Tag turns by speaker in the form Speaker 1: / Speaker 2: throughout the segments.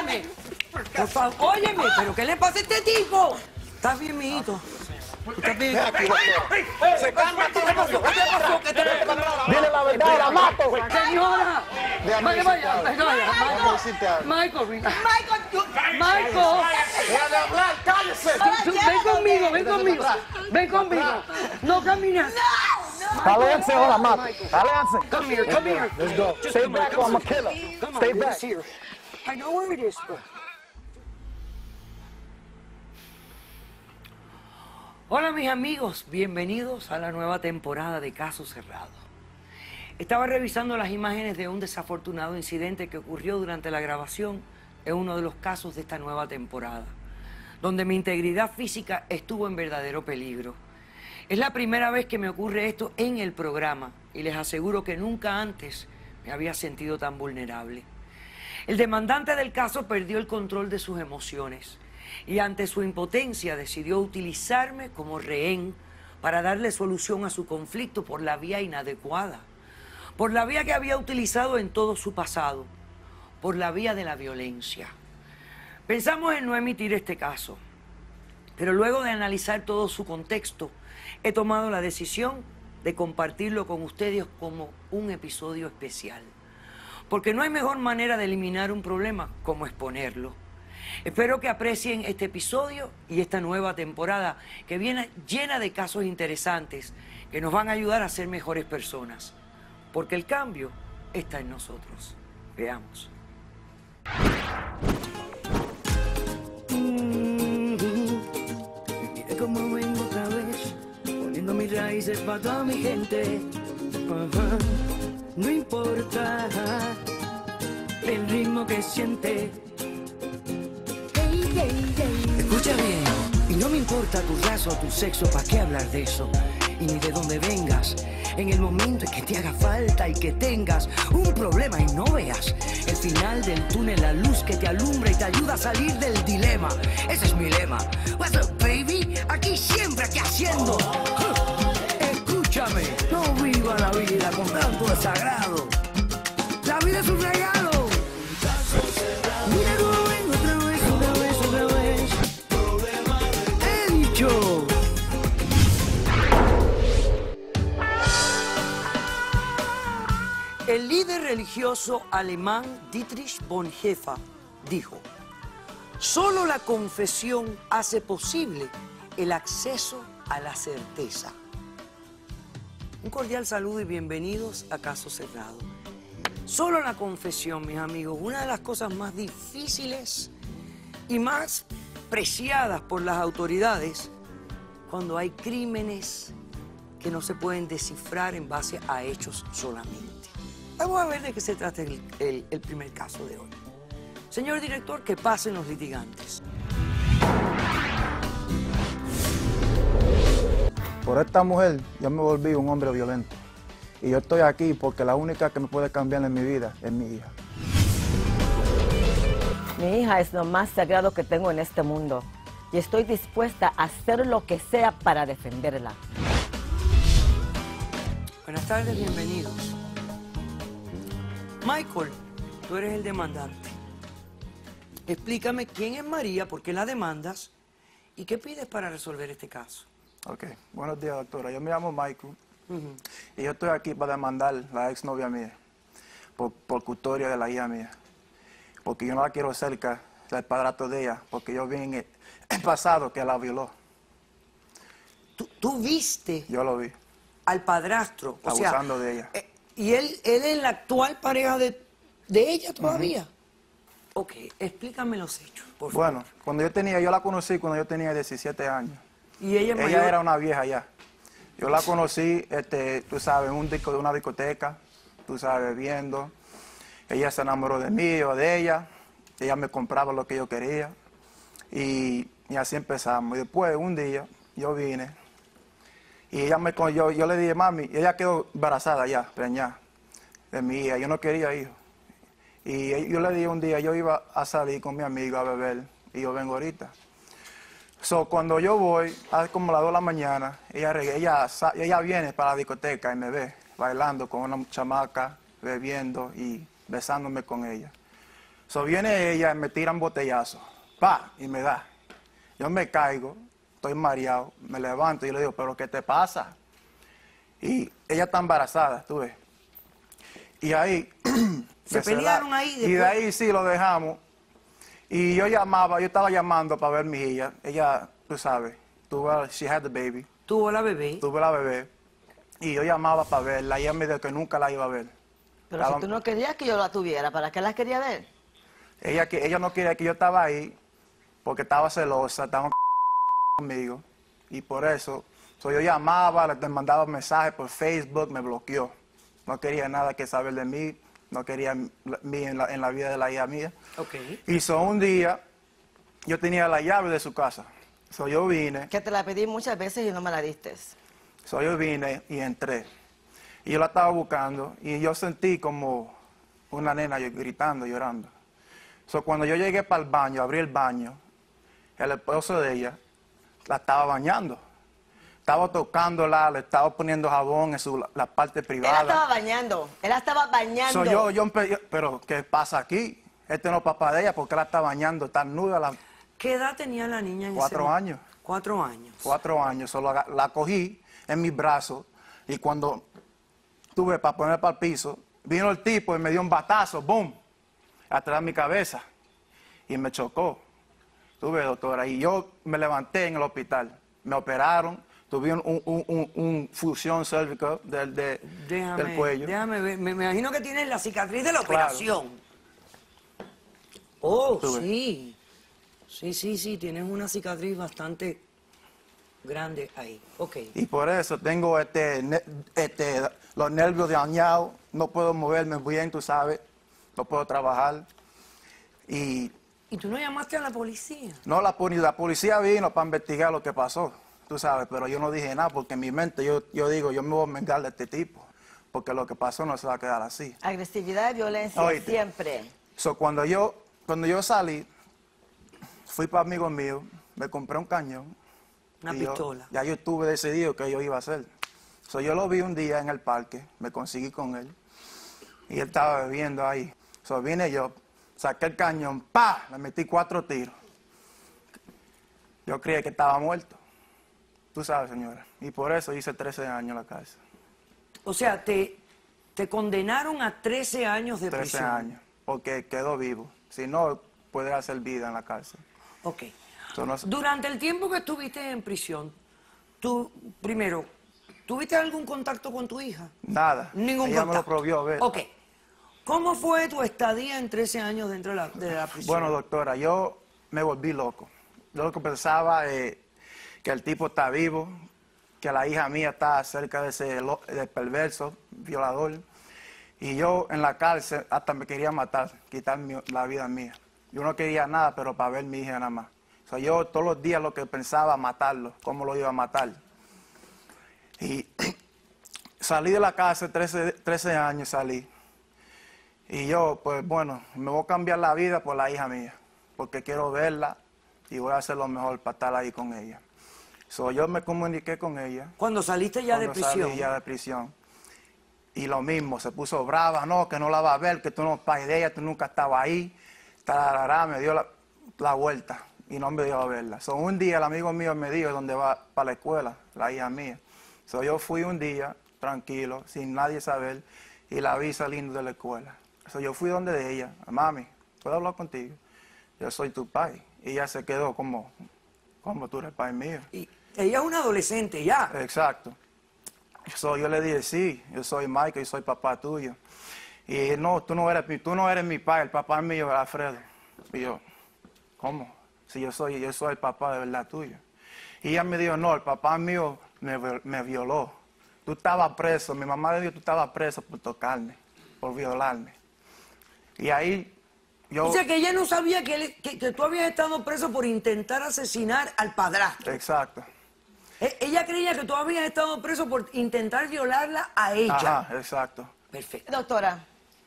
Speaker 1: óyeme. Por favor, óyeme, ¿pero qué le pasa a este tipo? ¿Estás bien, mijito? ¿Estás bien?
Speaker 2: Se calma,
Speaker 1: ¿Qué te pasó? ¿Qué te pasó? ¿Qué te pasó?
Speaker 2: dile la verdad, la mato, güey.
Speaker 1: Señora.
Speaker 2: Déjame
Speaker 1: Vaya,
Speaker 2: decirte algo.
Speaker 1: Michael.
Speaker 2: Deja de hablar, cállese.
Speaker 1: Ven conmigo. No caminas.
Speaker 2: Aléjense o la mato. Aléjense.
Speaker 1: Come here.
Speaker 2: Let's go. Stay back or I'm a killer. Stay back.
Speaker 1: Here. I know where it is, but... Hola mis amigos, bienvenidos a la nueva temporada de Caso Cerrado. Estaba revisando las imágenes de un desafortunado incidente que ocurrió durante la grabación en uno de los casos de esta nueva temporada, donde mi integridad física estuvo en verdadero peligro. Es la primera vez que me ocurre esto en el programa y les aseguro que nunca antes me había sentido tan vulnerable. El demandante del caso perdió el control de sus emociones y ante su impotencia decidió utilizarme como rehén para darle solución a su conflicto por la vía inadecuada, por la vía que había utilizado en todo su pasado, por la vía de la violencia. Pensamos en no emitir este caso, pero luego de analizar todo su contexto, he tomado la decisión de compartirlo con ustedes como un episodio especial, porque no hay mejor manera de eliminar un problema como exponerlo. Espero que aprecien este episodio y esta nueva temporada que viene llena de casos interesantes que nos van a ayudar a ser mejores personas, porque el cambio está en nosotros. Veamos. Mira cómo vengo otra vez, poniendo mis raíces para toda mi gente. No importa el ritmo que siente. Escucha bien, y no me importa tu raza o tu sexo, ¿para qué hablar de eso? Y ni de dónde vengas, en el momento en que te haga falta y que tengas un problema y no veas el final del túnel, la luz que te alumbra y te ayuda a salir del dilema. Ese es mi lema. What's up, baby? Aquí siempre, aquí haciendo. Escúchame, no viva la vida con tanto desagrado. La vida es un regalo. Mira cómo vengo otra vez. He dicho. El líder religioso alemán Dietrich Bonhoeffer dijo: solo la confesión hace posible el acceso a la certeza. Un cordial saludo y bienvenidos a Caso Cerrado. Solo la confesión, mis amigos, una de las cosas más difíciles y más preciadas por las autoridades cuando hay crímenes que no se pueden descifrar en base a hechos solamente. Vamos a ver de qué se trata el primer caso de hoy. Señor director, que pasen los litigantes.
Speaker 3: Por esta mujer yo me volví un hombre violento. Y yo estoy aquí porque la única que me puede cambiar en mi vida es mi hija.
Speaker 4: Mi hija es lo más sagrado que tengo en este mundo. Y estoy dispuesta a hacer lo que sea para defenderla.
Speaker 1: Buenas tardes, bienvenidos. Michael, tú eres el demandante. Explícame quién es María, por qué la demandas y qué pides para resolver este caso.
Speaker 3: Ok, buenos días, doctora. Yo me llamo Michael y yo estoy aquí para demandar a la exnovia mía por custodia de la hija mía. Porque yo no la quiero cerca del padrastro de ella, porque yo vi en el pasado que la violó.
Speaker 1: ¿Tú viste?
Speaker 3: Yo lo vi.
Speaker 1: Al padrastro, o sea,
Speaker 3: abusando de ella.
Speaker 1: ¿Y él es la actual pareja de ella todavía? Ok, explícame los hechos, por favor.
Speaker 3: Bueno, yo la conocí cuando yo tenía 17 años.
Speaker 1: ¿Y ella es mayor?
Speaker 3: Ella era una vieja ya. Yo la conocí, tú sabes, en una discoteca, tú sabes, bebiendo. Ella se enamoró de mí o de ella. Ella me compraba lo que yo quería. Y así empezamos. Y después, un día, yo vine. Y yo le dije, mami, ella quedó embarazada ya, preñada, de mi hija. Yo no quería hijos. Y yo le dije un día, yo iba a salir con mi amigo a beber. Y yo vengo ahorita. Cuando yo voy, a como las 2 de la mañana, ella viene para la discoteca y me ve bailando con una chamaca, bebiendo y besándome con ella. So viene ella y me tiran botellazo. Pa, y me da. Yo me caigo, estoy mareado, me levanto y le digo, ¿pero qué te pasa? Y ella está embarazada, tú ves. Y ahí...
Speaker 1: ¿Se pelearon ahí
Speaker 3: Y de
Speaker 1: después?
Speaker 3: ahí sí lo dejamos. Y yo estaba llamando para ver a mi hija. Ella, tú sabes, she had the baby,
Speaker 1: Tuvo la bebé.
Speaker 3: tuve la bebé. Y yo llamaba para verla y ella me dijo que nunca la iba a ver.
Speaker 4: Pero si tú no querías que yo la tuviera, ¿para qué la quería ver?
Speaker 3: Ella no quería que yo estaba ahí porque estaba celosa, estaba conmigo. Y por eso, yo llamaba, le mandaba mensajes por Facebook, me bloqueó. No quería nada que saber de mí, no quería mí en la vida de la hija mía.
Speaker 1: Ok.
Speaker 3: Y un día, yo tenía la llave de su casa. Yo vine,
Speaker 4: Que te la pedí muchas veces y no me la diste.
Speaker 3: yo vine y entré. Y yo la estaba buscando y yo sentí como una nena gritando, llorando. Cuando yo llegué para el baño, abrí el baño, el esposo de ella la estaba bañando. Estaba tocándola, le estaba poniendo jabón en la parte
Speaker 4: Él
Speaker 3: privada.
Speaker 4: la estaba bañando. Él la estaba bañando.
Speaker 3: Pero ¿qué pasa aquí? Este no es papá de ella, porque la está bañando, está nuda.
Speaker 1: ¿Qué edad tenía la niña en ese
Speaker 3: 4
Speaker 1: momento?
Speaker 3: años.
Speaker 1: 4 años.
Speaker 3: 4 años. La cogí en mis brazos y cuando tuve para poner para el piso, vino el tipo y me dio un batazo, boom, atrás de mi cabeza y me chocó. Tuve, doctora, y yo me levanté en el hospital. Me operaron, tuve un fusión cérvica del cuello.
Speaker 1: Déjame ver. Me imagino que tienes la cicatriz de la
Speaker 3: Claro.
Speaker 1: operación. Oh,
Speaker 3: Tuve.
Speaker 1: sí. Sí, tienes una cicatriz bastante grande ahí. Ok.
Speaker 3: Y por eso tengo los nervios dañados, no puedo moverme bien, tú sabes, no puedo trabajar.
Speaker 1: ¿Y tú no llamaste a la policía?
Speaker 3: No, la policía vino para investigar lo que pasó, tú sabes, pero yo no dije nada porque en mi mente yo digo, yo me voy a vengar de este tipo, porque lo que pasó no se va a quedar así.
Speaker 4: Agresividad y violencia
Speaker 3: Oíste.
Speaker 4: siempre.
Speaker 3: Cuando yo salí, fui para amigos míos, me compré un cañón.
Speaker 1: Una
Speaker 3: y
Speaker 1: pistola.
Speaker 3: Ya yo estuve decidido que yo iba a hacer. Yo lo vi un día en el parque, me conseguí con él, y él estaba bebiendo ahí. Vine yo, saqué el cañón, ¡pa! Le metí 4 tiros. Yo creí que estaba muerto. Tú sabes, señora. Y por eso hice 13 años en la cárcel.
Speaker 1: O sea, te condenaron a 13 años de
Speaker 3: 13
Speaker 1: prisión.
Speaker 3: años, porque quedó vivo. Si no, puede hacer vida en la cárcel.
Speaker 1: Ok.
Speaker 3: No-
Speaker 1: Durante el tiempo que estuviste en prisión, tú, primero, ¿tuviste algún contacto con tu hija?
Speaker 3: Nada.
Speaker 1: Ningún
Speaker 3: Ella
Speaker 1: contacto.
Speaker 3: me lo prohibió ver.
Speaker 1: Ok. ¿Cómo fue tu estadía en 13 años dentro de la prisión?
Speaker 3: Bueno, doctora, yo me volví loco. Yo lo que pensaba que el tipo está vivo, que la hija mía está cerca de de perverso, violador. Y yo en la cárcel hasta me quería matar, quitar la vida mía. Yo no quería nada, pero para ver a mi hija nada más. Yo todos los días lo que pensaba matarlo, cómo lo iba a matar. Y salí de la cárcel, 13 años salí. Y yo, pues bueno, me voy a cambiar la vida por la hija mía, porque quiero verla y voy a hacer lo mejor para estar ahí con ella. Yo me comuniqué con ella.
Speaker 1: Cuando saliste ya de
Speaker 3: Cuando
Speaker 1: prisión.
Speaker 3: salí ya de prisión. Y lo mismo, se puso brava, no, que no la va a ver, que tú no eres padre de ella, tú nunca estabas ahí. Tarará, me dio la vuelta y no me dio a verla. Un día el amigo mío me dijo dónde va para la escuela, la hija mía. Yo fui un día, tranquilo, sin nadie saber, y la vi saliendo de la escuela. Yo fui donde ella, mami, ¿puedo hablar contigo? Yo soy tu padre. Y ella se quedó como tú eres padre mío.
Speaker 1: Y ella es una adolescente ya.
Speaker 3: Exacto. Yo le dije, sí, yo soy Michael y soy papá tuyo. Y no, tú no eres mi padre, el papá mío es Alfredo. Y yo, ¿cómo? Si yo soy el papá de verdad tuyo. Y ella me dijo, no, el papá mío me violó. Tú estabas preso, mi mamá le dijo, tú estabas preso por tocarme, por violarme. Y ahí yo...
Speaker 1: O sea, que ella no sabía que tú habías estado preso por intentar asesinar al padrastro.
Speaker 3: Exacto.
Speaker 1: Ella creía que tú habías estado preso por intentar violarla a ella.
Speaker 3: Ajá, exacto.
Speaker 1: Perfecto.
Speaker 4: Doctora,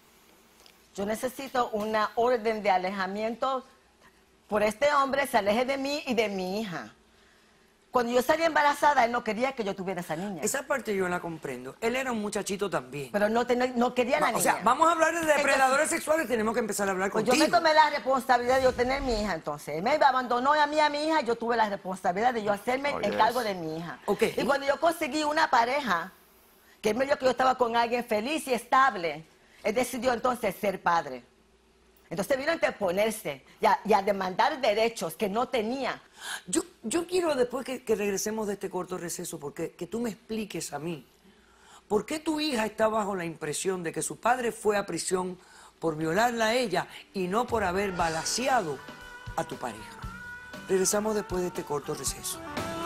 Speaker 4: yo necesito una orden de alejamiento por este hombre, se aleje de mí y de mi hija. Cuando yo salí embarazada, él no quería que yo tuviera esa niña.
Speaker 1: Esa parte yo la comprendo. Él era un muchachito también.
Speaker 4: Pero no quería la niña.
Speaker 1: O sea, vamos a hablar de depredadores sexuales, tenemos que empezar a hablar
Speaker 4: Pues
Speaker 1: contigo.
Speaker 4: yo me tomé la responsabilidad de yo tener mi hija, entonces. Él me abandonó a mí, a mi hija, yo tuve la responsabilidad de yo hacerme el cargo de mi hija.
Speaker 1: Ok.
Speaker 4: Y cuando yo conseguí una pareja, que él me dijo que yo estaba con alguien feliz y estable, él decidió entonces ser padre. Entonces vino a interponerse y a demandar derechos que no tenía.
Speaker 1: Yo quiero, después que regresemos de este corto receso, porque que tú me expliques a mí, ¿por qué tu hija está bajo la impresión de que su padre fue a prisión por violarla a ella y no por haber balaceado a tu pareja? Regresamos después de este corto receso.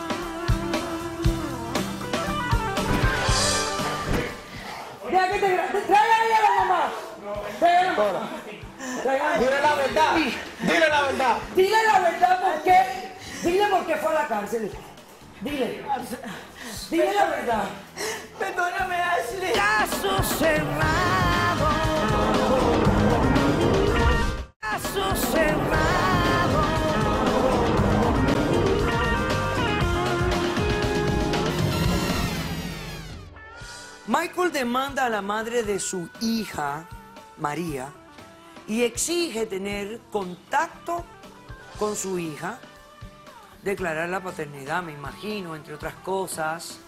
Speaker 1: Deja que tráigale a la mamá.
Speaker 2: Dile la verdad. Dile la verdad.
Speaker 1: Dile la verdad, ¿por qué? Dile por qué fue a la cárcel. Dile. Dile la verdad.
Speaker 4: Perdóname, Ashley.
Speaker 1: Caso cerrado. Caso cerrado. Michael demanda a la madre de su hija, María, y exige tener contacto con su hija, declarar la paternidad, me imagino, entre otras cosas,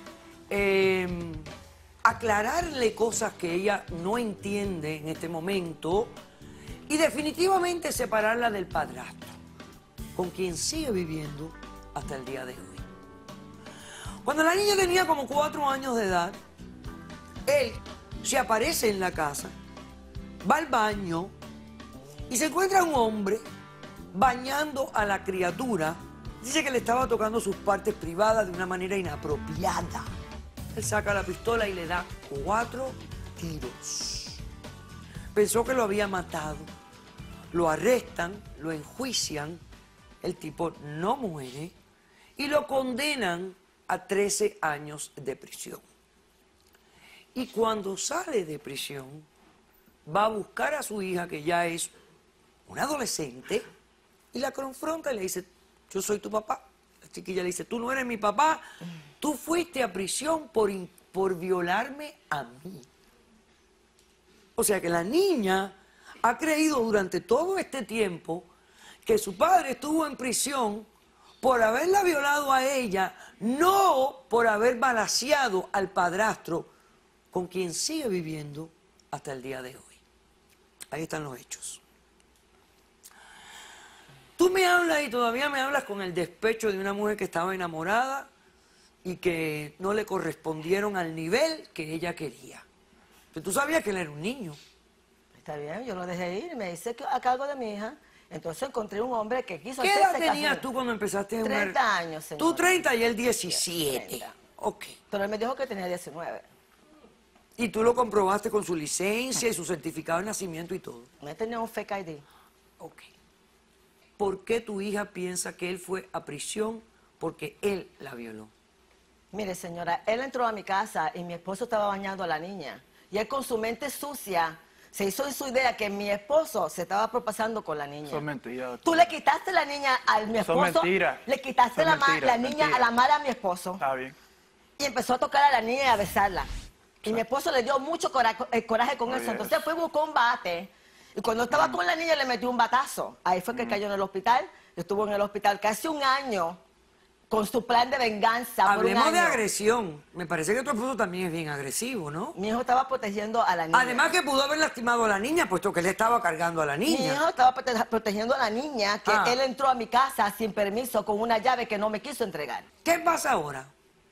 Speaker 1: aclararle cosas que ella no entiende en este momento y definitivamente separarla del padrastro, con quien sigue viviendo hasta el día de hoy. Cuando la niña tenía como 4 años de edad, él se aparece en la casa, va al baño y se encuentra un hombre bañando a la criatura. Dice que le estaba tocando sus partes privadas de una manera inapropiada. Él saca la pistola y le da 4 tiros. Pensó que lo había matado. Lo arrestan, lo enjuician. El tipo no muere y lo condenan a 13 años de prisión. Y cuando sale de prisión, va a buscar a su hija, que ya es una adolescente, y la confronta y le dice: yo soy tu papá. La chiquilla le dice: tú no eres mi papá, tú fuiste a prisión por violarme a mí. O sea que la niña ha creído durante todo este tiempo que su padre estuvo en prisión por haberla violado a ella, no por haber balaceado al padrastro, con quien sigue viviendo hasta el día de hoy. Ahí están los hechos. Tú me hablas y todavía me hablas con el despecho de una mujer que estaba enamorada y que no le correspondieron al nivel que ella quería. Pero tú sabías que él era un niño.
Speaker 4: Está bien, yo lo dejé ir, me hice a cargo de mi hija. Entonces encontré un hombre que quiso
Speaker 1: ¿Qué
Speaker 4: hacerse
Speaker 1: edad tenías
Speaker 4: cargo.
Speaker 1: tú cuando empezaste a
Speaker 4: 30 años, señor.
Speaker 1: Tú 30 y él 17.
Speaker 4: 30.
Speaker 1: Ok.
Speaker 4: Pero él me dijo que tenía 19.
Speaker 1: Y tú lo comprobaste con su licencia y su certificado de nacimiento y todo.
Speaker 4: Me tenía un fake ID.
Speaker 1: Ok. ¿Por qué tu hija piensa que él fue a prisión porque él la violó?
Speaker 4: Mire, señora, él entró a mi casa y mi esposo estaba bañando a la niña. Y él con su mente sucia se hizo en su idea que mi esposo se estaba propasando con la niña.
Speaker 3: Son mentiras.
Speaker 4: Tú le quitaste la niña a mi esposo.
Speaker 3: Son mentiras.
Speaker 4: Le quitaste
Speaker 3: Son
Speaker 4: la
Speaker 3: mentiras,
Speaker 4: niña
Speaker 3: mentiras.
Speaker 4: a la madre a mi esposo.
Speaker 3: Está bien.
Speaker 4: Y empezó a tocar a la niña y a besarla. Y mi esposo le dio mucho coraje con eso.
Speaker 3: yes.
Speaker 4: Entonces fue y buscó un bate. Y cuando estaba con la niña le metió un batazo. Ahí fue que cayó en el hospital. Estuvo en el hospital casi un año con su plan de venganza. por un
Speaker 1: Hablemos de
Speaker 4: año.
Speaker 1: agresión. Me parece que tu esposo también es bien agresivo, ¿no?
Speaker 4: Mi hijo estaba protegiendo a la niña.
Speaker 1: Además que pudo haber lastimado a la niña, puesto que él estaba cargando a la
Speaker 4: Mi
Speaker 1: niña.
Speaker 4: hijo estaba protegiendo a la niña, que
Speaker 1: Ah.
Speaker 4: él entró a mi casa sin permiso con una llave que no me quiso entregar.
Speaker 1: ¿Qué pasa ahora?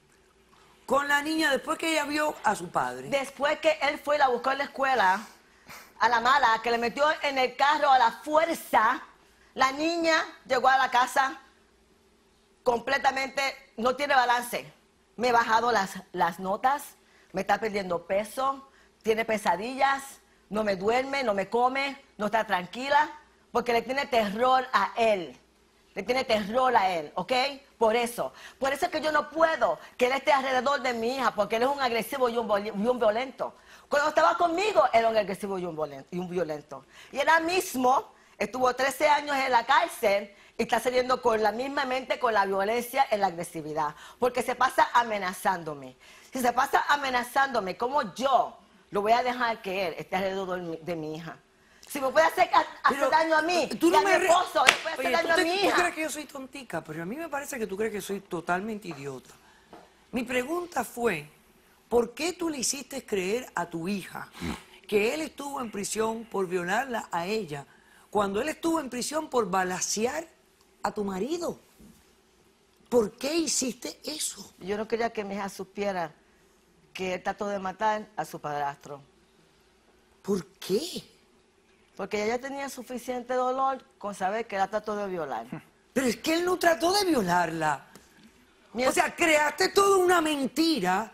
Speaker 1: Con la niña, después que ella vio a su padre.
Speaker 4: Después que él fue y la buscó en la escuela, a la mala, que le metió en el carro a la fuerza, la niña llegó a la casa completamente, no tiene balance. Me he bajado las notas, me está perdiendo peso, tiene pesadillas, no me duerme, no me come, no está tranquila, porque le tiene terror a él. Le tiene terror a él, ¿ok? Por eso es que yo no puedo que él esté alrededor de mi hija, porque él es un agresivo y un violento. Cuando estaba conmigo, era un agresivo y un violento. Y él mismo estuvo 13 años en la cárcel y está saliendo con la misma mente, con la violencia y la agresividad. Porque se pasa amenazándome. Si se pasa amenazándome, ¿cómo yo lo voy a dejar que él esté alrededor de mi hija? Si me puede hacer daño a mí,
Speaker 1: tú no
Speaker 4: y a mi esposo, le puede hacer daño a mi hija.
Speaker 1: Tú crees que yo soy tontica, pero a mí me parece que tú crees que soy totalmente idiota. Mi pregunta fue, ¿por qué tú le hiciste creer a tu hija que él estuvo en prisión por violarla a ella, cuando él estuvo en prisión por balacear a tu marido? ¿Por qué hiciste eso?
Speaker 4: Yo no quería que mi hija supiera que él trató de matar a su padrastro.
Speaker 1: ¿Por qué?
Speaker 4: Porque ella tenía suficiente dolor con saber que la trató de violar.
Speaker 1: Pero es que él no trató de violarla. O sea, creaste toda una mentira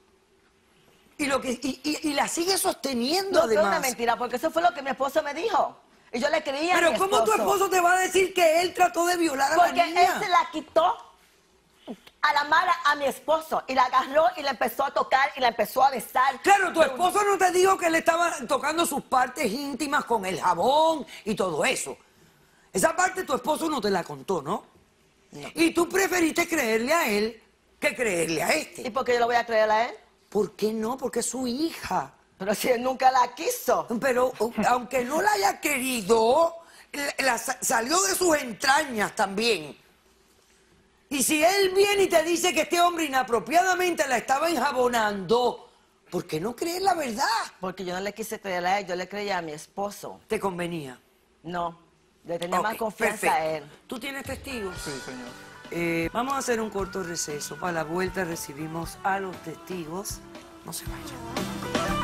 Speaker 1: y la sigues sosteniendo,
Speaker 4: No
Speaker 1: además.
Speaker 4: fue una mentira, porque eso fue lo que mi esposo me dijo. Y yo le creía a mi
Speaker 1: Pero ¿cómo tu esposo te va a decir que él trató de violar a la
Speaker 4: Porque
Speaker 1: niña?
Speaker 4: él se la quitó a la mala a mi esposo y la agarró y la empezó a tocar y la empezó a besar.
Speaker 1: Claro, tu esposo no te dijo que le estaba tocando sus partes íntimas con el jabón y todo eso. Esa parte tu esposo no te la contó, ¿no? No. Y tú preferiste creerle a él que creerle a este.
Speaker 4: ¿Y por qué yo lo voy a creer a él?
Speaker 1: ¿Por qué no? Porque es su hija.
Speaker 4: Pero si él nunca la quiso.
Speaker 1: Pero aunque no la haya querido, salió de sus entrañas también. Y si él viene y te dice que este hombre inapropiadamente la estaba enjabonando, ¿por qué no crees la verdad?
Speaker 4: Porque yo no le quise creer a él, yo le creía a mi esposo.
Speaker 1: ¿Te convenía?
Speaker 4: No, le tenía más confianza
Speaker 1: perfecto.
Speaker 4: a él.
Speaker 1: ¿Tú tienes testigos?
Speaker 3: Sí, señor.
Speaker 1: Vamos a hacer un corto receso. Para la vuelta recibimos a los testigos. No se vayan.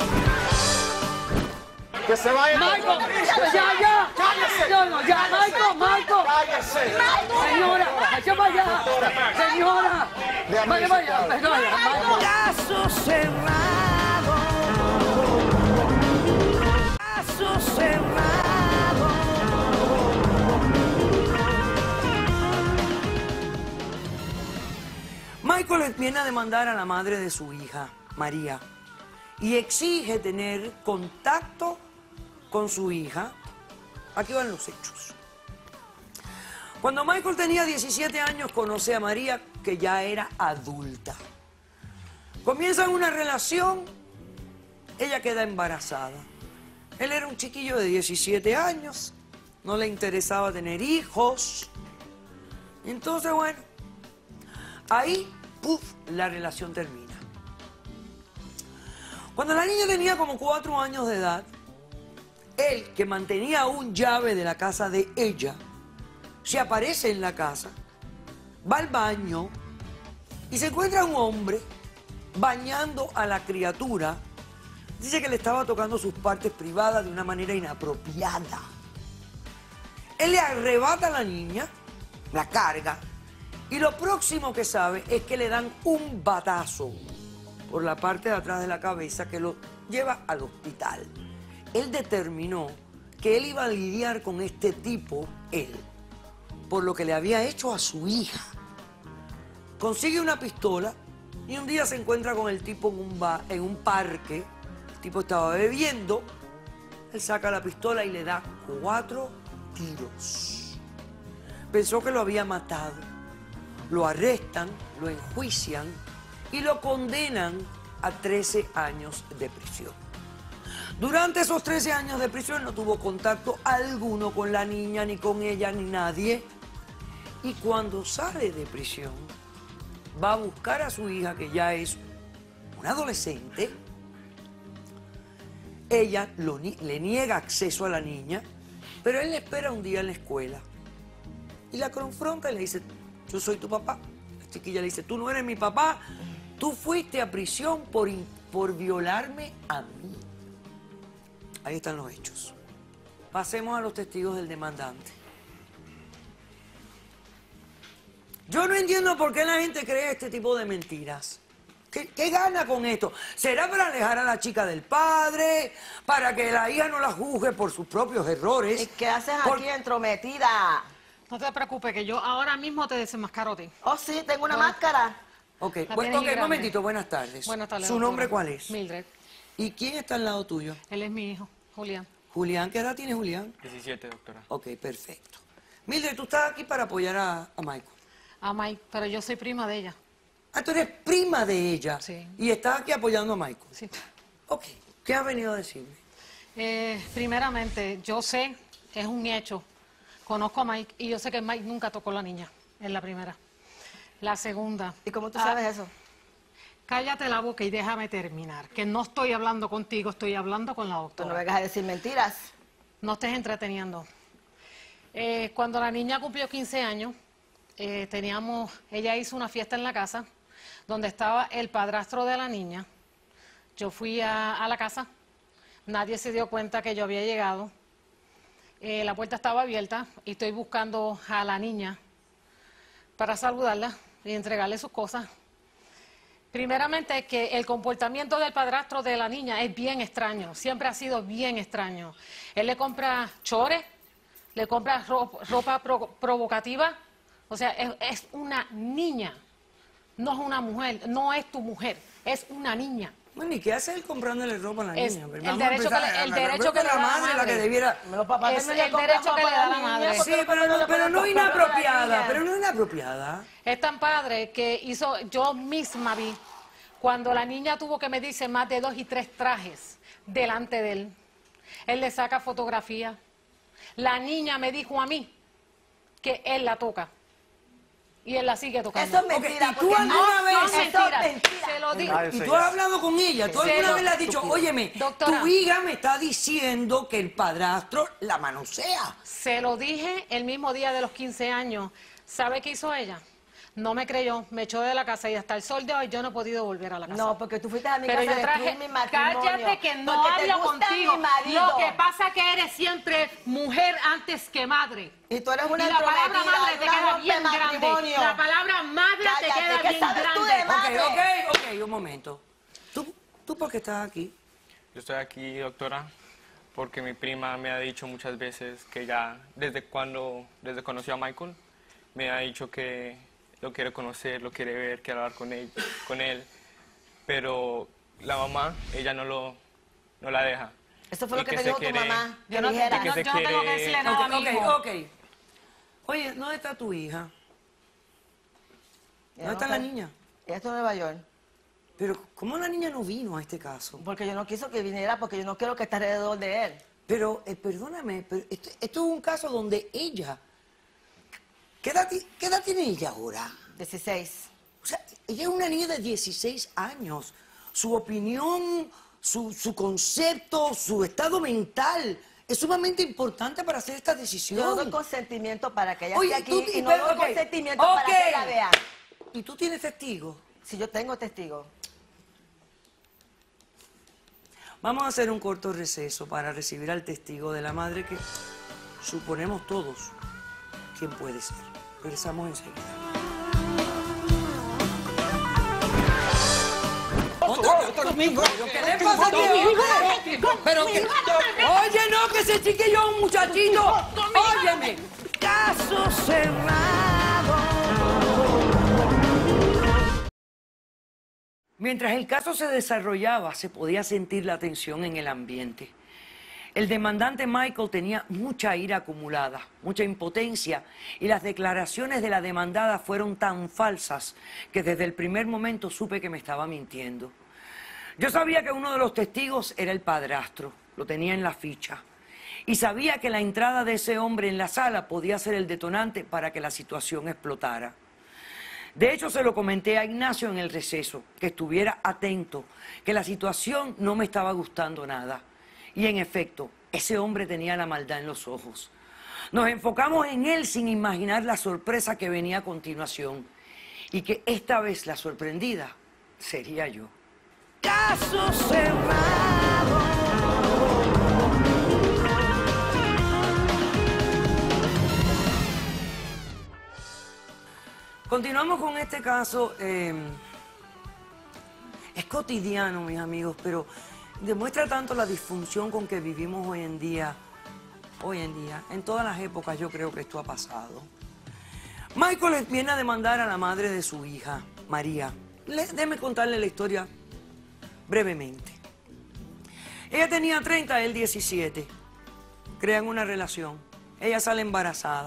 Speaker 2: Que se vaya.
Speaker 5: ¡Marco! ¡Ya!
Speaker 2: ¡Cállese!
Speaker 5: No, ya, Marco!
Speaker 2: ¡Cállese!
Speaker 5: Señora, vaya para allá. Señora, vaya para allá. Marco.
Speaker 1: Caso cerrado. Caso cerrado. Michael viene a demandar a la madre de su hija, María, y exige tener contacto con su hija. Aquí van los hechos. Cuando Michael tenía 17 años, conoce a María, que ya era adulta. Comienzan una relación, ella queda embarazada. Él era un chiquillo de 17 años, no le interesaba tener hijos. Entonces, bueno, ahí, ¡puf!, la relación termina. Cuando la niña tenía como 4 años de edad, él, que mantenía aún llave de la casa de ella, se aparece en la casa, va al baño y se encuentra un hombre bañando a la criatura. Dice que le estaba tocando sus partes privadas de una manera inapropiada. Él le arrebata a la niña, la carga, y lo próximo que sabe es que le dan un batazo por la parte de atrás de la cabeza que lo lleva al hospital. Él determinó que él iba a lidiar con este tipo, él, por lo que le había hecho a su hija. Consigue una pistola y un día se encuentra con el tipo en un parque. El tipo estaba bebiendo. Él saca la pistola y le da 4 tiros. Pensó que lo había matado. Lo arrestan, lo enjuician y lo condenan a 13 años de prisión. Durante esos 13 años de prisión no tuvo contacto alguno con la niña, ni con ella, ni nadie. Y cuando sale de prisión, va a buscar a su hija, que ya es una adolescente. Ella le niega acceso a la niña, pero él le espera un día en la escuela. Y la confronta y le dice, yo soy tu papá. La chiquilla le dice, tú no eres mi papá, tú fuiste a prisión por violarme a mí. Ahí están los hechos. Pasemos a los testigos del demandante. Yo no entiendo por qué la gente cree este tipo de mentiras. ¿Qué gana con esto? ¿Será para alejar a la chica del padre? ¿Para que la hija no la juzgue por sus propios errores?
Speaker 4: ¿Y qué haces aquí entrometida?
Speaker 5: No te preocupes, que yo ahora mismo te desenmascaro a ti.
Speaker 4: Oh, sí, tengo una máscara.
Speaker 1: Ok,
Speaker 5: La tienes
Speaker 1: un
Speaker 5: grande.
Speaker 1: momentito, buenas tardes.
Speaker 5: Buenas tardes.
Speaker 1: ¿Su
Speaker 5: doctora.
Speaker 1: nombre cuál es?
Speaker 5: Mildred.
Speaker 1: ¿Y quién está al lado tuyo?
Speaker 5: Él es mi hijo, Julián.
Speaker 1: Julián, ¿qué edad tiene Julián?
Speaker 6: 17, doctora.
Speaker 1: Ok, perfecto. Mildred, tú estás aquí para apoyar a Michael.
Speaker 6: A Mike, pero yo soy prima de ella.
Speaker 1: Ah, tú eres prima de ella.
Speaker 6: Sí.
Speaker 1: Y estás aquí apoyando a Michael.
Speaker 6: Sí.
Speaker 1: Ok. ¿Qué has venido a decirme?
Speaker 6: Primeramente, yo sé, es un hecho, conozco a Mike y yo sé que Mike nunca tocó a la niña, en la primera. La segunda.
Speaker 4: ¿Y cómo tú sabes eso?
Speaker 6: Cállate la boca y déjame terminar, que no estoy hablando contigo, estoy hablando con la
Speaker 4: Tú
Speaker 6: doctora.
Speaker 4: no vengas a decir mentiras.
Speaker 6: No estés entreteniendo. Cuando la niña cumplió 15 años, ella hizo una fiesta en la casa, donde estaba el padrastro de la niña. Yo fui a la casa, nadie se dio cuenta que yo había llegado. La puerta estaba abierta y estoy buscando a la niña para saludarla y entregarle sus cosas. Primeramente, que el comportamiento del padrastro de la niña es bien extraño, siempre ha sido bien extraño. Él le compra chores, le compra ropa provocativa, o sea, es una niña, no es una mujer, no es tu mujer, es una niña.
Speaker 1: Bueno, ¿y qué hace él comprándole ropa a la
Speaker 6: Es
Speaker 1: niña?
Speaker 6: el
Speaker 1: Vamos a
Speaker 6: derecho
Speaker 1: empezar.
Speaker 6: el derecho que le da la
Speaker 1: madre, la que debiera...
Speaker 4: Los papás
Speaker 6: Es
Speaker 4: deberían
Speaker 6: el
Speaker 4: comprar
Speaker 6: derecho que
Speaker 4: ropa
Speaker 6: le
Speaker 4: a
Speaker 6: da
Speaker 4: la
Speaker 6: la
Speaker 4: niña,
Speaker 6: madre.
Speaker 4: porque
Speaker 1: Sí,
Speaker 4: los papás le
Speaker 1: pero no
Speaker 4: ponen ropa a la
Speaker 1: inapropiada,
Speaker 4: niña.
Speaker 1: pero no inapropiada.
Speaker 6: Es tan padre que hizo, yo misma vi, cuando la niña tuvo que medirse más de 2 y 3 trajes delante de él. Él le saca fotografía. La niña me dijo a mí que él la toca. Y él la sigue tocando.
Speaker 4: Eso es mentira.
Speaker 1: Ok, ¿y tú
Speaker 4: porque
Speaker 1: alguna
Speaker 4: no
Speaker 1: vez-
Speaker 4: son
Speaker 6: Son mentiras.
Speaker 4: mentiras.
Speaker 6: Se lo digo.
Speaker 3: Nadie
Speaker 1: Y
Speaker 3: se
Speaker 1: tú has
Speaker 3: llama.
Speaker 1: hablado con ella, tú
Speaker 6: Sí.
Speaker 1: alguna vez le has dicho,
Speaker 6: Estúpido.
Speaker 1: óyeme,
Speaker 6: Doctora.
Speaker 1: tu hija me está diciendo que el padrastro la manosea.
Speaker 6: Se lo dije el mismo día de los 15 años. ¿Sabe qué hizo ella? No me creyó, me echó de la casa y hasta el sol de hoy yo no he podido volver a la casa.
Speaker 4: No, porque tú fuiste a mi
Speaker 6: Pero
Speaker 4: casa a
Speaker 6: yo traje,
Speaker 4: destruir mi matrimonio.
Speaker 6: cállate que no
Speaker 4: porque te
Speaker 6: hablo
Speaker 4: gusta
Speaker 6: contigo.
Speaker 4: mi marido.
Speaker 6: Lo que pasa es que eres siempre mujer antes que madre.
Speaker 4: Y tú eres una
Speaker 6: Y la palabra
Speaker 4: entrometida,
Speaker 6: madre te
Speaker 4: una
Speaker 6: queda bien grande.
Speaker 4: rompematrimonio.
Speaker 6: La palabra madre te
Speaker 4: Cállate,
Speaker 6: queda
Speaker 4: ¿qué
Speaker 6: bien
Speaker 4: sabes tú de
Speaker 6: grande.
Speaker 4: madre?
Speaker 1: Ok, un momento. ¿Tú por qué estás aquí?
Speaker 7: Yo estoy aquí, doctora, porque mi prima me ha dicho muchas veces que ya, desde conoció a Michael, me ha dicho que lo quiere conocer, lo quiere ver, quiere hablar con él, pero la mamá, ella no la deja.
Speaker 4: Eso fue
Speaker 7: Y
Speaker 4: lo que
Speaker 7: que
Speaker 4: te
Speaker 7: se
Speaker 4: dijo tu
Speaker 7: quiere-
Speaker 4: mamá.
Speaker 6: Yo no,
Speaker 4: dijera.
Speaker 7: que se
Speaker 6: yo no tengo que
Speaker 7: quiere-
Speaker 6: decirle nada a mi hijo.
Speaker 1: Ok. Oye, ¿dónde está tu hija?
Speaker 4: Ella
Speaker 1: ¿Dónde está la niña?
Speaker 4: Ella está en Nueva York.
Speaker 1: Pero, ¿cómo la niña no vino a este caso?
Speaker 4: Porque yo no quiso que viniera, porque yo no quiero que esté alrededor de él.
Speaker 1: Pero, perdóname, pero esto es un caso donde ella... ¿Qué edad tiene ella ahora?
Speaker 4: 16.
Speaker 1: O sea, ella es una niña de 16 años. Su opinión, su concepto, su estado mental es sumamente importante para hacer esta decisión.
Speaker 4: Yo no doy consentimiento para que ella
Speaker 1: Oye,
Speaker 4: esté aquí y no
Speaker 1: pero,
Speaker 4: doy
Speaker 1: ok,
Speaker 4: consentimiento para
Speaker 1: ok.
Speaker 4: que la vea.
Speaker 1: ¿Y tú tienes testigos?
Speaker 4: Si yo tengo testigos.
Speaker 1: Vamos a hacer un corto receso para recibir al testigo de la madre que suponemos todos quién puede ser. Regresamos enseguida. ¿Qué le pasa a este hombre? Pero que... Oye, no, que ese chiquillo es un muchachito. Óyeme. Caso cerrado. Mientras el caso se desarrollaba, se podía sentir la tensión en el ambiente. El demandante Michael tenía mucha ira acumulada, mucha impotencia, y las declaraciones de la demandada fueron tan falsas que desde el primer momento supe que me estaba mintiendo. Yo sabía que uno de los testigos era el padrastro, lo tenía en la ficha, y sabía que la entrada de ese hombre en la sala podía ser el detonante para que la situación explotara. De hecho, se lo comenté a Ignacio en el receso, que estuviera atento, que la situación no me estaba gustando nada. Y en efecto, ese hombre tenía la maldad en los ojos. Nos enfocamos en él sin imaginar la sorpresa que venía a continuación. Y que esta vez la sorprendida sería yo. Caso cerrado. Continuamos con este caso. Es cotidiano, mis amigos, pero demuestra tanto la disfunción con que vivimos hoy en día. En todas las épocas yo creo que esto ha pasado. Michael viene a demandar a la madre de su hija, María. Déjeme contarle la historia brevemente. Ella tenía 30, él 17. Crean una relación. Ella sale embarazada.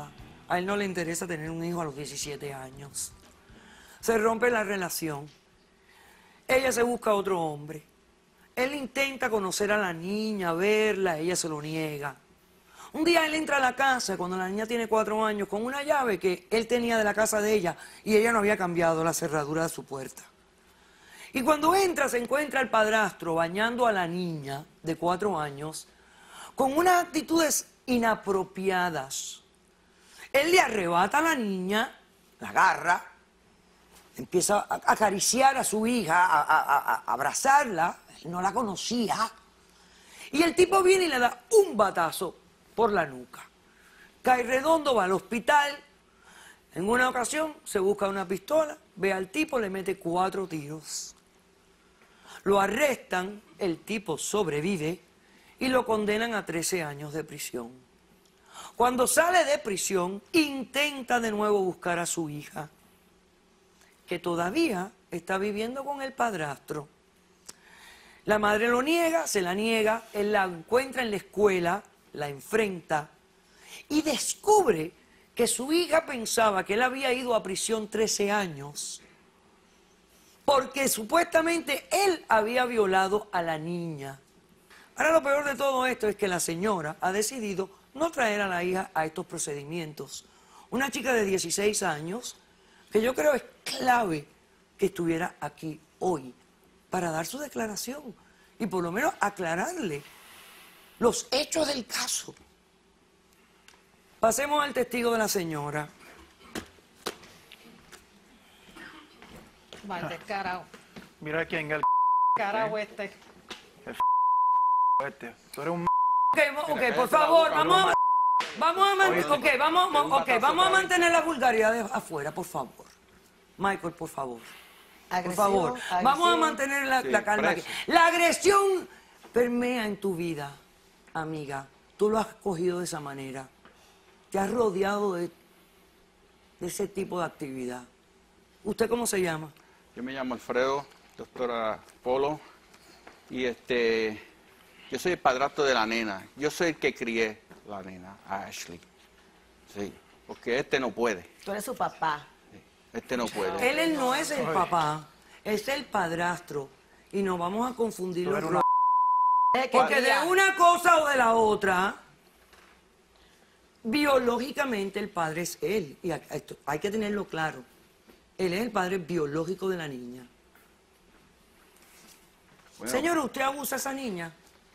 Speaker 1: A él no le interesa tener un hijo a los 17 años. Se rompe la relación. Ella se busca a otro hombre. Él intenta conocer a la niña, verla, ella se lo niega. Un día él entra a la casa, cuando la niña tiene 4 años, con una llave que él tenía de la casa de ella y ella no había cambiado la cerradura de su puerta. Y cuando entra, se encuentra el padrastro bañando a la niña de 4 años con unas actitudes inapropiadas. Él le arrebata a la niña, la agarra, empieza a acariciar a su hija, a abrazarla, él no la conocía. Y el tipo viene y le da un batazo por la nuca. Cae redondo, va al hospital. En una ocasión se busca una pistola, ve al tipo, le mete 4 tiros. Lo arrestan, el tipo sobrevive y lo condenan a 13 años de prisión. Cuando sale de prisión, intenta de nuevo buscar a su hija, que todavía está viviendo con el padrastro. La madre lo niega, se la niega, él la encuentra en la escuela, la enfrenta y descubre que su hija pensaba que él había ido a prisión 13 años porque supuestamente él había violado a la niña. Ahora lo peor de todo esto es que la señora ha decidido no traer a la hija a estos procedimientos. Una chica de 16 años que yo creo es clave que estuviera aquí hoy para dar su declaración y por lo menos aclararle los hechos del caso. Pasemos al testigo de la señora.
Speaker 6: Mal descarado.
Speaker 3: Mira quién es el
Speaker 6: Carao este.
Speaker 3: este. Tú eres un
Speaker 1: Ok, por favor, vamos a mantener la vulgaridad afuera, por favor. Michael, por favor. Por favor, vamos a mantener la calma aquí. La agresión permea en tu vida, amiga. Tú lo has cogido de esa manera. Te has rodeado de ese tipo de actividad. ¿Usted cómo se llama?
Speaker 8: Yo me llamo Alfredo, doctora Polo, y yo soy el padrastro de la nena. Yo soy el que crié la nena, a Ashley. Sí, porque este no puede.
Speaker 4: Tú eres su papá.
Speaker 8: Este no puede.
Speaker 1: Él no es el papá, es el padrastro. Y nos vamos a confundir los roles. Porque de una cosa o de la otra, biológicamente el padre es él. Y esto hay que tenerlo claro. Él es el padre biológico de la niña. Bueno. Señor, ¿usted abusa a esa niña?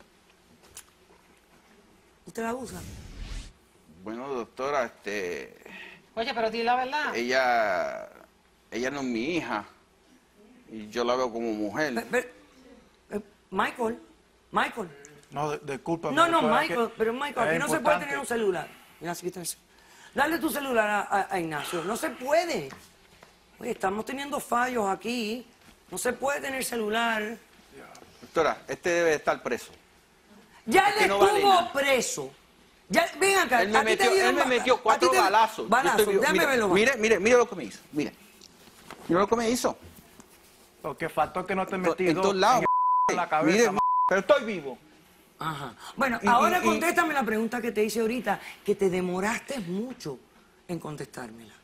Speaker 1: ¿Usted la abusa?
Speaker 8: Bueno, doctora,
Speaker 6: Oye, pero di la verdad.
Speaker 8: ella no es mi hija. Y yo la veo como mujer.
Speaker 1: Michael.
Speaker 3: No, discúlpame.
Speaker 1: No, Michael, pero Michael, aquí no se puede tener un celular. Mira, aquí está el celular. Dale tu celular a Ignacio. No se puede. Oye, estamos teniendo fallos aquí. No se puede tener celular.
Speaker 8: Doctora, este debe de estar preso.
Speaker 1: Ya él estuvo preso. Ya, ven acá.
Speaker 8: Él me metió 4 balazos.
Speaker 1: Déjame verlo.
Speaker 8: Mire lo que me hizo. Mire lo que me hizo.
Speaker 3: Lo que faltó es que no te metí
Speaker 8: en todos lados.
Speaker 3: En la cabeza.
Speaker 8: Mire, pero estoy vivo.
Speaker 1: Ajá. Bueno, ahora contéstame la pregunta que te hice ahorita, que te demoraste mucho en contestármela.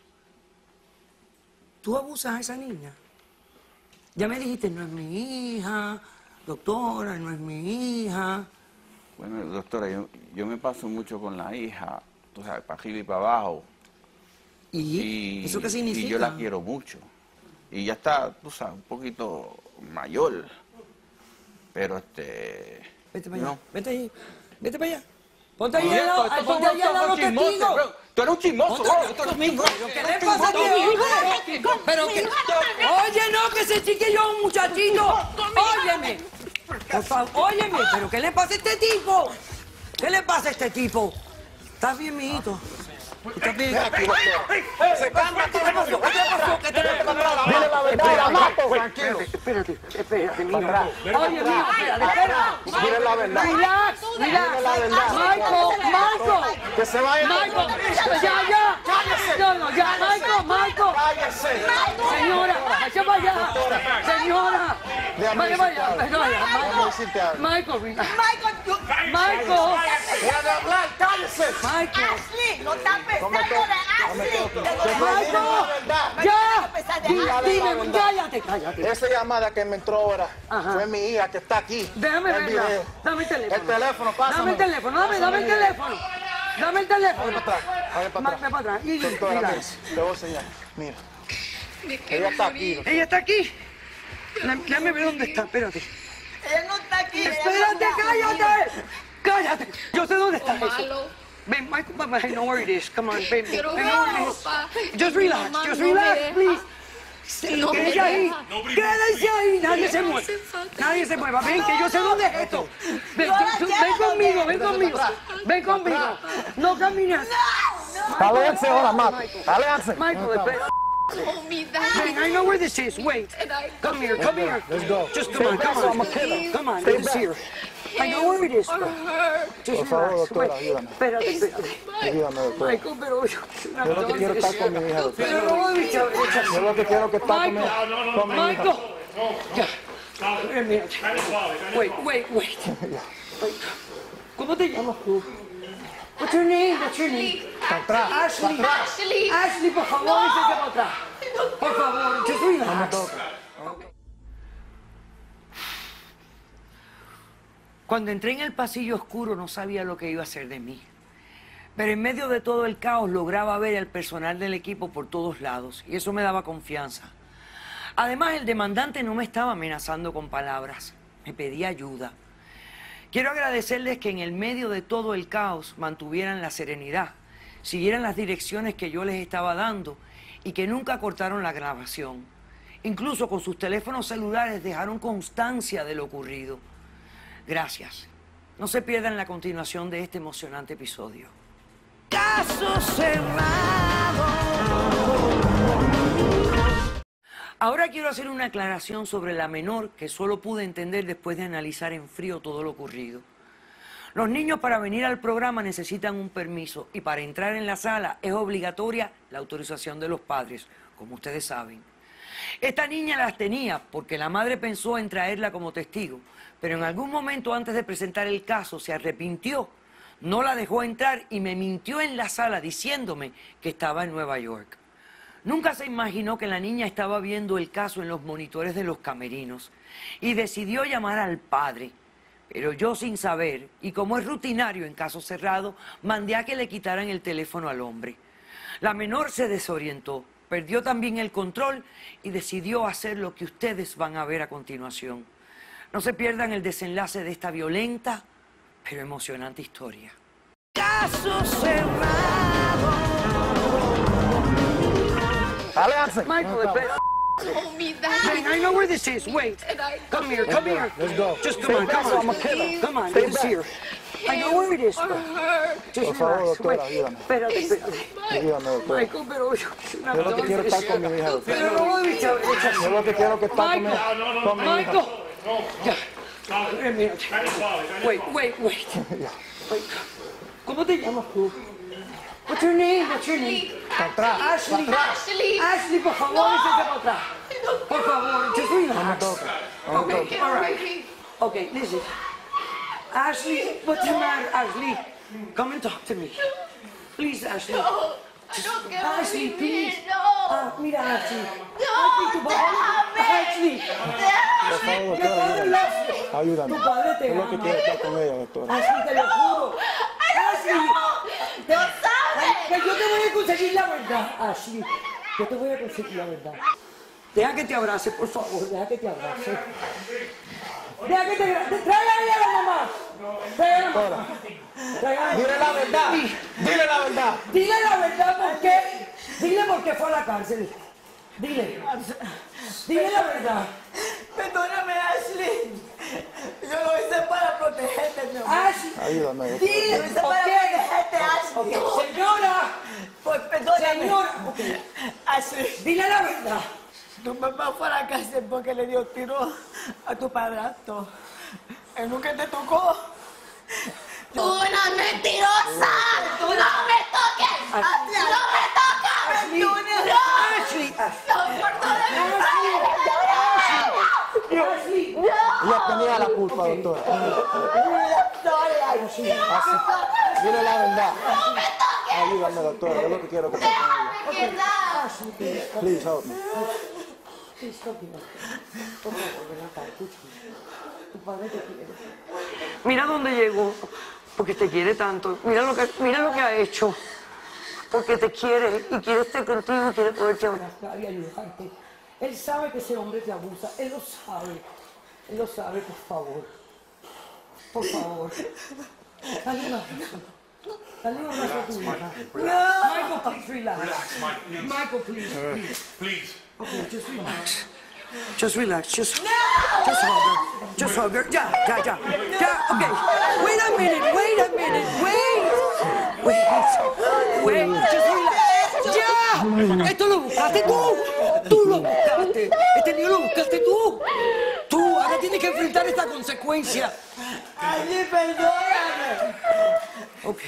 Speaker 1: ¿Tú abusas a esa niña? Ya me dijiste, no es mi hija, doctora, no es mi hija.
Speaker 8: Bueno, doctora, yo me paso mucho con la hija, tú sabes, para arriba y para abajo.
Speaker 1: ¿Y eso qué significa?
Speaker 8: Y yo la quiero mucho. Y ya está, tú sabes, un poquito mayor. Pero
Speaker 1: Vete para allá, vete allí, vete para allá. Ponte ahí al lado los testigos.
Speaker 8: Tú eres un chismoso, tú eres un chismoso.
Speaker 1: ¿Qué le pasa a ti, hombre? Pero que... Oye, no, que ese chiquillo es un muchachito. Óyeme. Por favor, óyeme, pero ¿qué le pasa a este tipo? ¿Qué le pasa a este tipo? ¿Estás bien, mijito? ¿Estás bien?
Speaker 2: ¡Se calma!
Speaker 1: ¿Qué te pasó? ¿Qué te pasó?
Speaker 2: Dile la verdad, la mato.
Speaker 3: Tranquilo.
Speaker 1: Espérate, mijo. Oye, mijo, espera.
Speaker 2: Dile la verdad.
Speaker 1: Relax.
Speaker 2: Dile la verdad.
Speaker 1: Michael.
Speaker 2: Que se vaya.
Speaker 1: Michael, ya.
Speaker 2: Cállese.
Speaker 1: No, ya, Michael.
Speaker 2: Cállese.
Speaker 1: Señora, echa para allá. Señora. Vaya.
Speaker 2: Déjame decirte algo.
Speaker 1: Michael.
Speaker 2: Deja de hablar, cállese.
Speaker 1: Michael.
Speaker 4: Ashley, no tapes
Speaker 2: No me toques. No me toques.
Speaker 1: ¡Ya! Dime, cállate.
Speaker 2: Esa llamada que me entró ahora fue mi hija que está aquí.
Speaker 1: Déjame
Speaker 2: El
Speaker 1: verla.
Speaker 2: video.
Speaker 1: Dame el teléfono.
Speaker 2: El teléfono, pásame.
Speaker 1: Dame el teléfono, dame el teléfono. Dame el teléfono.
Speaker 2: Ven para atrás.
Speaker 1: Ven para atrás. Y
Speaker 2: Doctora,
Speaker 1: mira.
Speaker 2: mira, te voy a enseñar. Mira. Ella está aquí. doctora.
Speaker 1: Ella está aquí. Déjame ver dónde está, espérate.
Speaker 4: Ella no está aquí.
Speaker 1: Espérate, cállate. Cállate. Yo sé dónde está eso. Ven, Michael, I know where it is. Come on, ven. I know where it is. Just relax, please. Quédense ahí. Quédense ahí. Nadie se mueva. Nadie se mueva. Ven, que yo sé dónde es esto. Ven conmigo. Ven conmigo. No camines.
Speaker 2: Aléjense ahora, Mato. Aléjense.
Speaker 1: Michael, espera. Ven, I know where this is. Wait. Come here.
Speaker 2: Let's go.
Speaker 1: Just come on. Come on. This is here. I know where it is. Just
Speaker 2: Por favor,
Speaker 1: relax.
Speaker 2: doctora,
Speaker 1: Wait.
Speaker 2: ayúdame.
Speaker 1: Espérate.
Speaker 2: Ayúdame, doctora.
Speaker 1: Michael, pero
Speaker 2: Yo lo que quiero es estar con mi hija, doctora.
Speaker 1: Pero no he dicho eso.
Speaker 2: Yo lo que quiero es que estar con mi hija.
Speaker 1: Michael. Ya. Wait. ¿Cómo te llamas tú? What's your name?
Speaker 2: Atrás.
Speaker 1: Ashley, por favor, vete para atrás. Por favor, just relax. Cuando entré en el pasillo oscuro no sabía lo que iba a hacer de mí. Pero en medio de todo el caos lograba ver al personal del equipo por todos lados y eso me daba confianza. Además, el demandante no me estaba amenazando con palabras, me pedía ayuda. Quiero agradecerles que en el medio de todo el caos mantuvieran la serenidad, siguieran las direcciones que yo les estaba dando y que nunca cortaron la grabación. Incluso con sus teléfonos celulares dejaron constancia de lo ocurrido. Gracias. No se pierdan la continuación de este emocionante episodio. Caso cerrado. Ahora quiero hacer una aclaración sobre la menor que solo pude entender después de analizar en frío todo lo ocurrido. Los niños para venir al programa necesitan un permiso y para entrar en la sala es obligatoria la autorización de los padres, como ustedes saben. Esta niña las tenía porque la madre pensó en traerla como testigo, pero en algún momento antes de presentar el caso se arrepintió, no la dejó entrar y me mintió en la sala diciéndome que estaba en Nueva York. Nunca se imaginó que la niña estaba viendo el caso en los monitores de los camerinos y decidió llamar al padre. Pero yo sin saber, y como es rutinario en casos cerrados, mandé a que le quitaran el teléfono al hombre. La menor se desorientó, perdió también el control y decidió hacer lo que ustedes van a ver a continuación. No se pierdan el desenlace de esta violenta pero emocionante historia. Caso cerrado.
Speaker 2: Aléjense.
Speaker 1: Michael, espera. Ven, I know where this is. Wait. Come here.
Speaker 2: Let's go.
Speaker 1: Just come on. Come on, this is here. I know where it is. Just
Speaker 2: Por favor,
Speaker 1: relax.
Speaker 2: doctora,
Speaker 1: Wait.
Speaker 2: ayúdame.
Speaker 1: Espérate.
Speaker 2: Ayúdame, doctora.
Speaker 1: Michael, pero
Speaker 2: Yo lo que quiero es estar con mi hija, doctora.
Speaker 1: Pero no he dicho eso.
Speaker 2: Yo lo que quiero es que estar con mi hija.
Speaker 1: Michael. Ya. Mira. Wait. ¿Cómo te llamas tú? What's your name?
Speaker 2: Atrás.
Speaker 1: Ashley, por favor, vete para atrás. Por favor, just relax. Okay, all right. Okay, listen. Ashley, what's the matter, Ashley? Come and talk to me. Please, Ashley. Ashley, please. Mira, Ashley. Ashley.
Speaker 2: Por favor, doctora, ayúdame.
Speaker 1: Tu padre te
Speaker 2: Yo lo que
Speaker 1: ama.
Speaker 2: quiero es estar con ella, doctora.
Speaker 1: Ashley, te lo juro. Ashley. Que yo te voy a conseguir la verdad, Ashley. Yo te voy a conseguir la verdad. Deja que te abrace, por favor. Deja que te abrace. Deja que te abrace. Tráigale a la mamá.
Speaker 2: Dile la verdad. Dile la verdad.
Speaker 1: Dile la verdad por qué. Dile por qué fue a la cárcel. Dile. Dile la verdad.
Speaker 4: Perdóname, Ashley. Yo lo hice para protegerte, mi amor.
Speaker 1: Ashley.
Speaker 2: Ayúdame, doctora.
Speaker 1: Dile.
Speaker 4: Lo hice para protegerte, Ashley.
Speaker 1: Señora.
Speaker 4: Pues perdóname.
Speaker 1: Señora.
Speaker 4: Ashley,
Speaker 1: Dile la verdad.
Speaker 4: tu mamá fue a la cárcel porque le dio tiro a tu padrastro. Él nunca te tocó.
Speaker 9: ¡Tú una mentirosa! ¡Tú no me toques! ¡No me tocas!
Speaker 1: Ashley.
Speaker 9: ¡No!
Speaker 1: Ashley.
Speaker 9: ¡No, perdóname!
Speaker 1: Ashley.
Speaker 2: Ella tenía la culpa, doctora. Así. Dile la verdad.
Speaker 9: ¡No me toques!
Speaker 3: Ayúdame, doctora. Yo lo que quiero que esté con ella. Please help me.
Speaker 1: Por favor, ven acá, escúchame. Tu padre te quiere. Mira dónde llegó, porque te quiere tanto. Mira lo que ha hecho. Porque te quiere y quiere estar contigo y quiere poderte abrazar y ayudarte. Él sabe que ese hombre te abusa. Él lo sabe. Él lo sabe, por favor. Por favor. Dale un abrazo. Dale un abrazo a tu hija. Michael, please relax. Michael, please.
Speaker 10: Please.
Speaker 1: Okay, just relax. Just relax. Just hug her. Just hug her. Ya. Okay. Wait a minute. Wait. Just relax. Ya. Esto lo buscaste tú. Tú lo buscaste. Este niño lo buscaste tú. Tú ahora tienes que enfrentar esta consecuencia.
Speaker 4: Ashley, perdóname.
Speaker 1: Ok.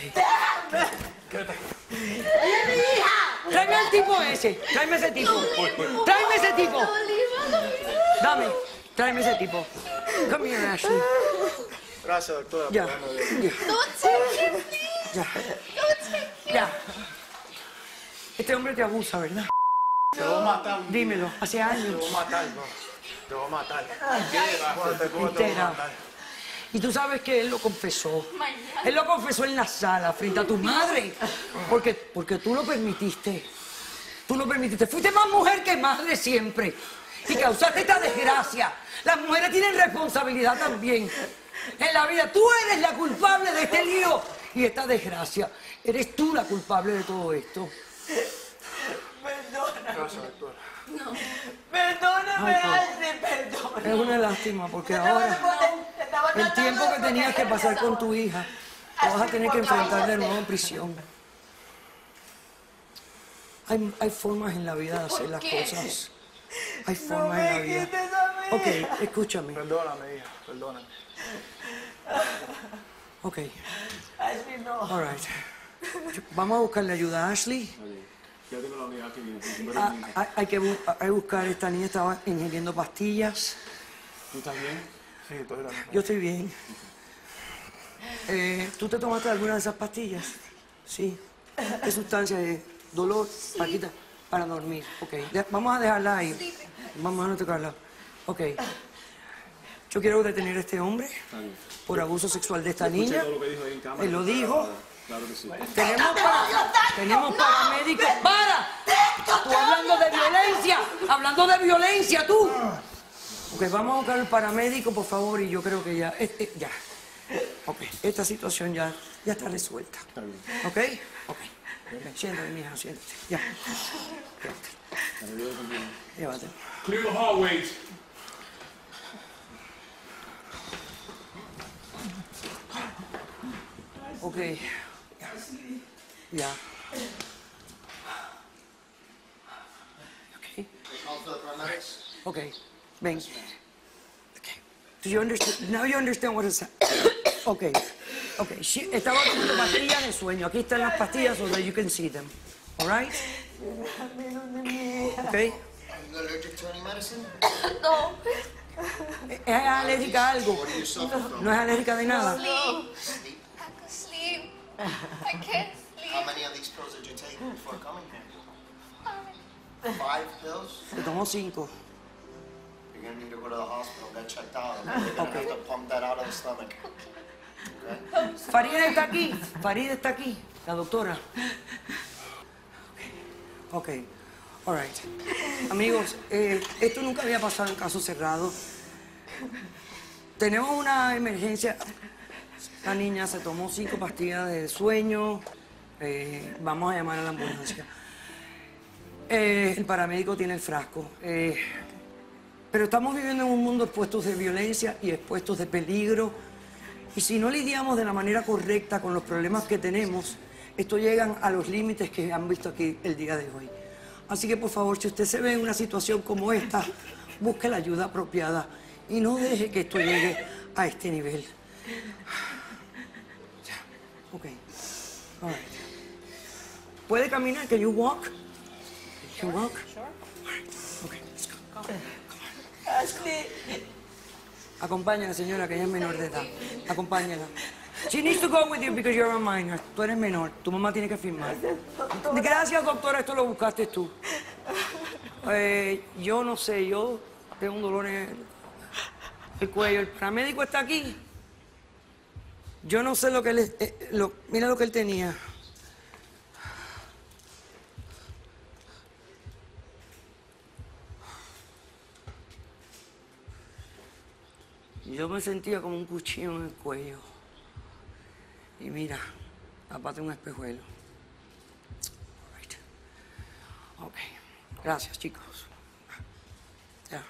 Speaker 4: ¡Ella es mi hija!
Speaker 1: Tráeme al tipo ese. Tráeme ese tipo. Tráeme ese tipo. Dame. Tráeme ese tipo. Come here, Ashley.
Speaker 3: Gracias, doctora.
Speaker 1: Ya.
Speaker 9: Don't take him, please.
Speaker 1: Ya.
Speaker 9: Don't take him.
Speaker 1: Ya. Este hombre te abusa, ¿verdad?
Speaker 3: Te voy a matar.
Speaker 1: Dímelo. Hace años.
Speaker 3: Te voy a matar, no. Te voy a matar. Te voy a
Speaker 1: Entera.
Speaker 3: matar.
Speaker 1: Y tú sabes que él lo confesó. Él lo confesó en la sala, frente a tu madre. Porque tú lo permitiste. Tú lo permitiste. Fuiste más mujer que madre siempre. Y causaste esta desgracia. Las mujeres tienen responsabilidad también. En la vida, tú eres la culpable de este lío y esta desgracia. Eres tú la culpable de todo esto.
Speaker 4: Perdóname.
Speaker 3: Gracias, doctora.
Speaker 4: Perdóname,
Speaker 1: Ay,
Speaker 4: Ashley, perdóname.
Speaker 1: Es una lástima porque ahora el tiempo que tenías que pasar con tu hija lo vas a tener que enfrentar de nuevo en prisión. Hay formas en la vida de hacer las cosas. Hay formas en la vida. Ok, escúchame.
Speaker 3: Perdóname, hija. Perdóname.
Speaker 1: Ok,
Speaker 4: Ashley, no.
Speaker 1: all right. Vamos a buscarle ayuda a Ashley.
Speaker 10: Ya tengo la unidad que viene.
Speaker 1: Hay que buscar, esta niña estaba ingiriendo pastillas.
Speaker 10: ¿Tú estás bien?
Speaker 3: Sí, estoy bien.
Speaker 1: Yo estoy bien. ¿Tú te tomaste alguna de esas pastillas? Sí. ¿Qué sustancia es? Dolor, Paquita, para dormir. Ok, vamos a dejarla ahí. Vamos a no tocarla. Ok. Yo quiero detener a este hombre por abuso sexual de esta niña.
Speaker 10: Todo lo que dijo ahí en cámara.
Speaker 1: Él lo dijo.
Speaker 10: Claro que sí.
Speaker 1: Tenemos paramédicos. ¡Para! Tú hablando de violencia, tú. Ok, vamos a buscar el paramédico, por favor, y yo creo que ya. Ya. Ok, esta situación ya está resuelta.
Speaker 10: Está bien.
Speaker 1: ¿Ok? Ok. Ven, siéntate, mija, siéntate. Ya. Llévate.
Speaker 10: Clear the hallways.
Speaker 1: Ok. Ya. Ok. Ok. Ven. Okay. Do you understand? Now you understand what is happening. Okay. Okay. Estaba tomando pastillas de sueño. Aquí están las pastillas so that you can see them. All right? Okay.
Speaker 2: Are you allergic to any medicine?
Speaker 9: No.
Speaker 1: ¿Es alérgica a algo?
Speaker 2: What do you suffer from?
Speaker 1: ¿No es alérgica de nada?
Speaker 2: Sleep.
Speaker 9: I could sleep. I can't
Speaker 2: How
Speaker 9: sleep.
Speaker 2: many of these pills did you take before coming here? 5 pills?
Speaker 1: Se tomó 5.
Speaker 2: You're gonna need to go to the hospital, get checked out, and then they're gonna have to pump that out of the stomach. Okay?
Speaker 1: Farida está aquí. Farida está aquí. La doctora. Ok. All right. Amigos, esto nunca había pasado en caso cerrado. Tenemos una emergencia. La niña se tomó 5 pastillas de sueño. Vamos a llamar a la ambulancia. El paramédico tiene el frasco. Pero estamos viviendo en un mundo expuestos de violencia y expuestos de peligro. Y si no lidiamos de la manera correcta con los problemas que tenemos, esto llegan a los límites que han visto aquí el día de hoy. Así que, por favor, si usted se ve en una situación como esta, busque la ayuda apropiada y no deje que esto llegue a este nivel. Ok. All right. ¿Puede caminar? Can you walk? Can you walk?
Speaker 6: Sure.
Speaker 1: Okay, let's go.
Speaker 4: Ashley.
Speaker 1: Acompáñala, señora, que ella es menor de edad. Acompáñala. She needs to go with you because you're a minor. Tú eres menor. Tu mamá tiene que firmar. Gracias, doctora. Esto lo buscaste tú. Yo no sé. Yo tengo un dolor en el cuello. El paramédico está aquí. Yo no sé lo que él... mira lo que él tenía. Yo me sentía como un cuchillo en el cuello. Y mira, aparte un espejuelo. Right. Ok. Gracias, chicos. Ya.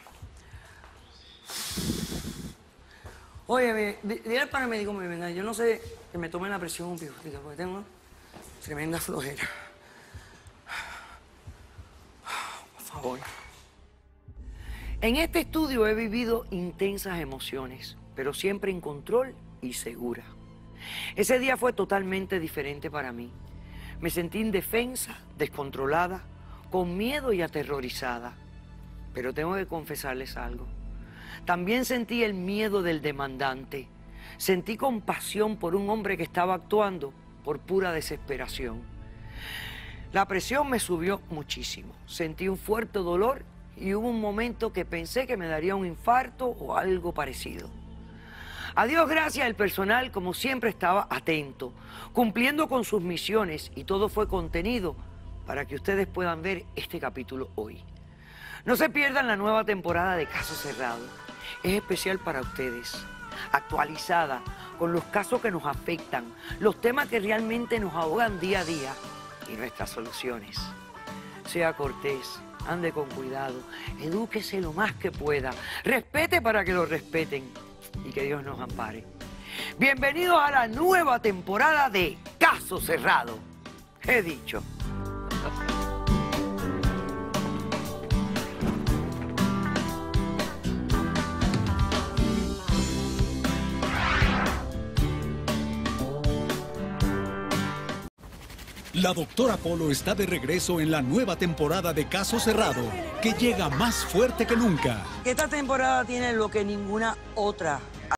Speaker 1: Oye, dile al paramédico que me venga. Yo no sé que me tomen la presión un pijotito, porque tengo tremenda flojera. Por favor. En este estudio he vivido intensas emociones, pero siempre en control y segura. Ese día fue totalmente diferente para mí. Me sentí indefensa, descontrolada, con miedo y aterrorizada. Pero tengo que confesarles algo. También sentí el miedo del demandante. Sentí compasión por un hombre que estaba actuando por pura desesperación. La presión me subió muchísimo. Sentí un fuerte dolor y hubo un momento que pensé que me daría un infarto o algo parecido. A Dios gracias, el personal, como siempre, estaba atento, cumpliendo con sus misiones, y todo fue contenido para que ustedes puedan ver este capítulo hoy. No se pierdan la nueva temporada de Caso Cerrado. Es especial para ustedes, actualizada, con los casos que nos afectan, los temas que realmente nos ahogan día a día y nuestras soluciones. Sea cortés, ande con cuidado, edúquese lo más que pueda, respete para que lo respeten y que Dios nos ampare. Bienvenidos a la nueva temporada de Caso Cerrado. He dicho.
Speaker 11: La doctora Polo está de regreso en la nueva temporada de Caso Cerrado, que llega más fuerte que nunca.
Speaker 1: Esta temporada tiene lo que ninguna otra